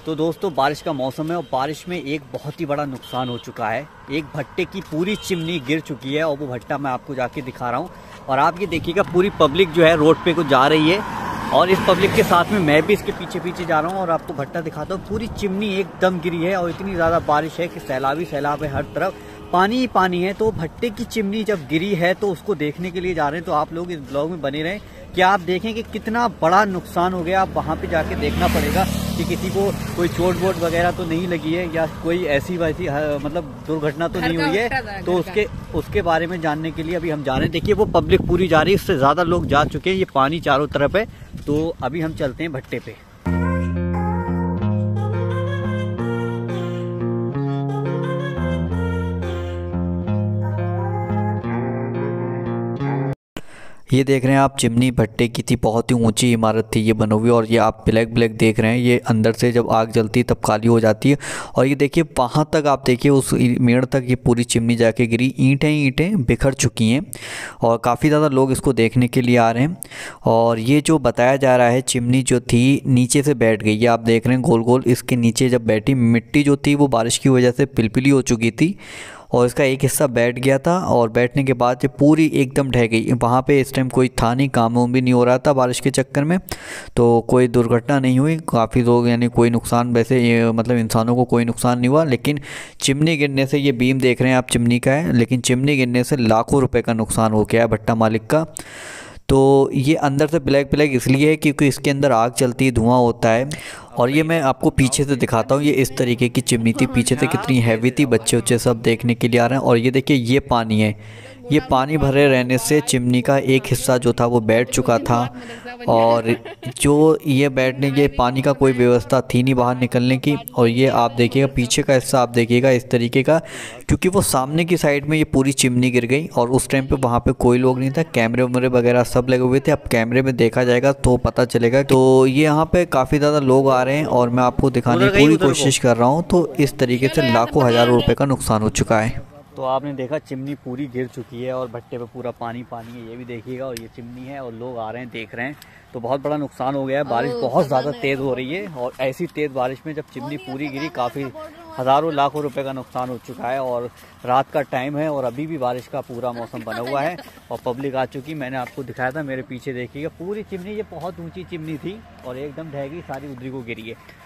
तो दोस्तों बारिश का मौसम है और बारिश में एक बहुत ही बड़ा नुकसान हो चुका है। एक भट्टे की पूरी चिमनी गिर चुकी है और वो भट्टा मैं आपको जाके दिखा रहा हूँ। और आप ये देखिएगा पूरी पब्लिक जो है रोड पे को जा रही है और इस पब्लिक के साथ में मैं भी इसके पीछे पीछे जा रहा हूँ और आपको भट्टा दिखाता हूँ। पूरी चिमनी एकदम गिरी है और इतनी ज़्यादा बारिश है कि सैलाब है, हर तरफ पानी ही पानी है। तो भट्टे की चिमनी जब गिरी है तो उसको देखने के लिए जा रहे हैं। तो आप लोग इस ब्लॉग में बने रहें कि आप देखें कि कितना बड़ा नुकसान हो गया। आप वहाँ पे जाके देखना पड़ेगा कि किसी को कोई चोट वोट वगैरह तो नहीं लगी है या कोई ऐसी वैसी मतलब दुर्घटना तो नहीं हुई है। तो उसके बारे में जानने के लिए अभी हम जा रहे हैं। देखिए वो पब्लिक पूरी जा रही है, इससे ज़्यादा लोग जा चुके हैं। ये पानी चारों तरफ है। तो अभी हम चलते हैं भट्टे पे। ये देख रहे हैं आप चिमनी भट्टे की थी, बहुत ही ऊंची इमारत थी ये बनी हुई। और ये आप ब्लैक ब्लैक देख रहे हैं, ये अंदर से जब आग जलती है तब काली हो जाती है। और ये देखिए वहाँ तक आप देखिए उस मेड़ तक ये पूरी चिमनी जाके गिरी। ईंटें बिखर चुकी हैं और काफ़ी ज़्यादा लोग इसको देखने के लिए आ रहे हैं। और ये जो बताया जा रहा है चिमनी जो थी नीचे से बैठ गई है, आप देख रहे हैं गोल गोल। इसके नीचे जब बैठी मिट्टी जो थी वो बारिश की वजह से पिलपिली हो चुकी थी और इसका एक हिस्सा बैठ गया था और बैठने के बाद ये पूरी एकदम ढह गई। वहाँ पे इस टाइम कोई था नहीं, काम वाम भी नहीं हो रहा था बारिश के चक्कर में, तो कोई दुर्घटना नहीं हुई। काफ़ी लोग यानी कोई नुकसान वैसे मतलब इंसानों को कोई नुकसान नहीं हुआ। लेकिन चिमनी गिरने से, ये बीम देख रहे हैं आप चिमनी का है, लेकिन चिमनी गिरने से लाखों रुपये का नुकसान हो गया है भट्टा मालिक का। तो ये अंदर से ब्लैक ब्लैक इसलिए है क्योंकि इसके अंदर आग चलती है, धुआं होता है। और ये मैं आपको पीछे से दिखाता हूँ, ये इस तरीके की चिमनी थी, पीछे से कितनी हैवी थी, बच्चे उच्चे सब देखने के लिए आ रहे हैं। और ये देखिए ये पानी है, ये पानी भरे रहने से चिमनी का एक हिस्सा जो था वो बैठ चुका था। और जो ये बैठने के पानी का कोई व्यवस्था थी नहीं बाहर निकलने की। और ये आप देखिएगा पीछे का हिस्सा, आप देखिएगा इस तरीके का, क्योंकि वो सामने की साइड में ये पूरी चिमनी गिर गई और उस टाइम पे वहाँ पे कोई लोग नहीं था, कैमरे वैमरे वगैरह सब लगे हुए थे। अब कैमरे में देखा जाएगा तो पता चलेगा। तो ये यहाँ पे काफ़ी ज़्यादा लोग आ रहे हैं और मैं आपको दिखाने की पूरी कोशिश कर रहा हूँ। तो इस तरीके से लाखों हज़ारों रुपये का नुकसान हो चुका है। तो आपने देखा चिमनी पूरी गिर चुकी है और भट्टे पे पूरा पानी पानी है, ये भी देखिएगा। और ये चिमनी है और लोग आ रहे हैं, देख रहे हैं। तो बहुत बड़ा नुकसान हो गया है। बारिश बहुत ज़्यादा तेज़ हो रही है और ऐसी तेज़ बारिश में जब चिमनी पूरी गिरी काफ़ी हज़ारों लाखों रुपए का नुकसान हो चुका है। और रात का टाइम है और अभी भी बारिश का पूरा मौसम बना हुआ है और पब्लिक आ चुकी। मैंने आपको दिखाया था, मेरे पीछे देखिएगा पूरी चिमनी, ये बहुत ऊँची चिमनी थी और एकदम ढह गई, सारी उधरी को गिरी है।